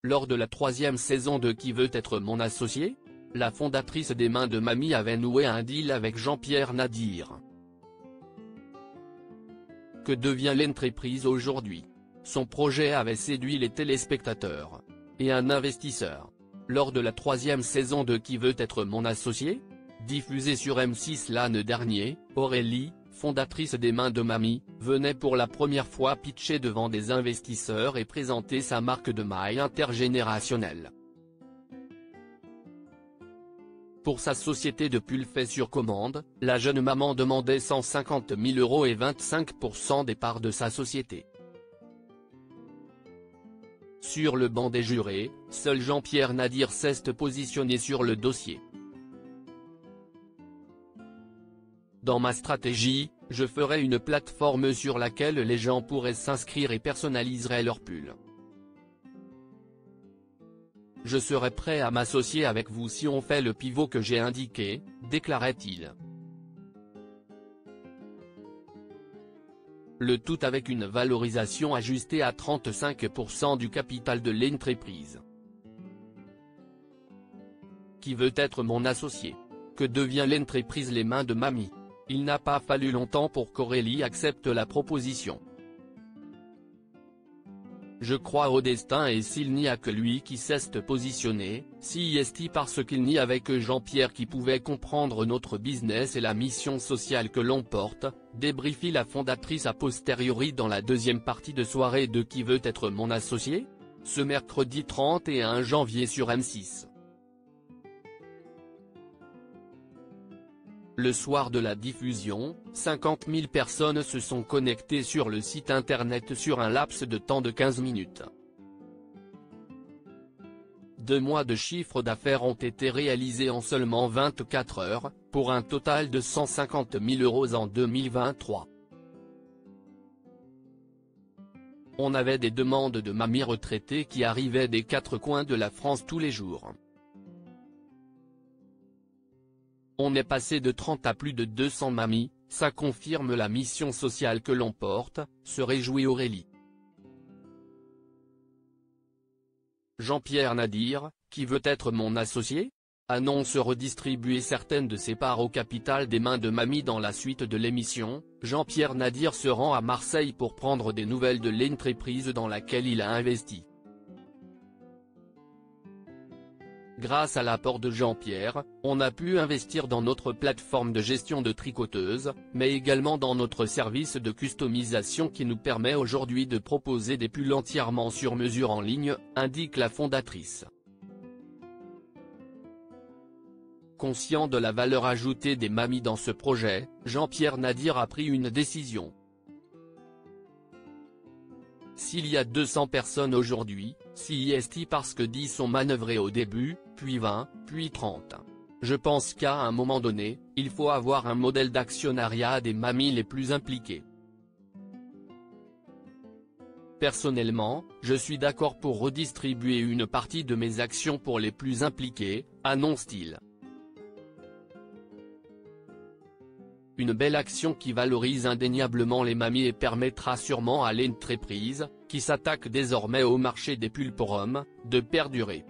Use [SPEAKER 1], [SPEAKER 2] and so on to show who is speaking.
[SPEAKER 1] lors de la 3e saison de Qui veut être mon associé? La fondatrice des Mains de Mamie avait noué un deal avec Jean-Pierre Nadir. Que devient l'entreprise aujourd'hui? Son projet avait séduit les téléspectateurs et un investisseur. Lors de la 3e saison de Qui veut être mon associé? Diffusée sur M6 l'année dernière, Aurélie, fondatrice des Mains de Mamie, venait pour la première fois pitcher devant des investisseurs et présenter sa marque de mailles intergénérationnelle. Pour sa société de pull fait sur commande, la jeune maman demandait 150 000 € et 25% des parts de sa société. Sur le banc des jurés, seul Jean-Pierre Nadir s'est positionné sur le dossier. Dans ma stratégie, je ferai une plateforme sur laquelle les gens pourraient s'inscrire et personnaliseraient leur pull. Je serai prêt à m'associer avec vous si on fait le pivot que j'ai indiqué, déclarait-il. Le tout avec une valorisation ajustée à 35% du capital de l'entreprise. Qui veut être mon associé? Que devient l'entreprise Les Mains de Mamie? Il n'a pas fallu longtemps pour qu'Aurélie accepte la proposition. Je crois au destin et s'il n'y a que lui qui s'est positionné, si est parce qu'il n'y avait que Jean-Pierre qui pouvait comprendre notre business et la mission sociale que l'on porte, débriefit la fondatrice a posteriori dans la 2e partie de soirée de Qui veut être mon associé? Ce mercredi 31 janvier sur M6. Le soir de la diffusion, 50 000 personnes se sont connectées sur le site internet sur un laps de temps de 15 minutes. 2 mois de chiffre d'affaires ont été réalisés en seulement 24 heures, pour un total de 150 000 € en 2023. On avait des demandes de mamies retraitées qui arrivaient des 4 coins de la France tous les jours. On est passé de 30 à plus de 200 mamies, ça confirme la mission sociale que l'on porte, se réjouit Aurélie. Jean-Pierre Nadir, qui veut être mon associé? Annonce redistribuer certaines de ses parts au capital des Mains de Mamie. Dans la suite de l'émission, Jean-Pierre Nadir se rend à Marseille pour prendre des nouvelles de l'entreprise dans laquelle il a investi. Grâce à l'apport de Jean-Pierre, on a pu investir dans notre plateforme de gestion de tricoteuses, mais également dans notre service de customisation qui nous permet aujourd'hui de proposer des pulls entièrement sur mesure en ligne, indique la fondatrice. Conscient de la valeur ajoutée des mamies dans ce projet, Jean-Pierre Nadir a pris une décision. S'il y a 200 personnes aujourd'hui, si est parce que 10 sont manœuvrées au début, puis 20, puis 30. Je pense qu'à un moment donné, il faut avoir un modèle d'actionnariat des mamies les plus impliquées. Personnellement, je suis d'accord pour redistribuer une partie de mes actions pour les plus impliqués, annonce-t-il. Une belle action qui valorise indéniablement les mamies et permettra sûrement à l'entreprise, qui s'attaque désormais au marché des pulls pour hommes, de perdurer.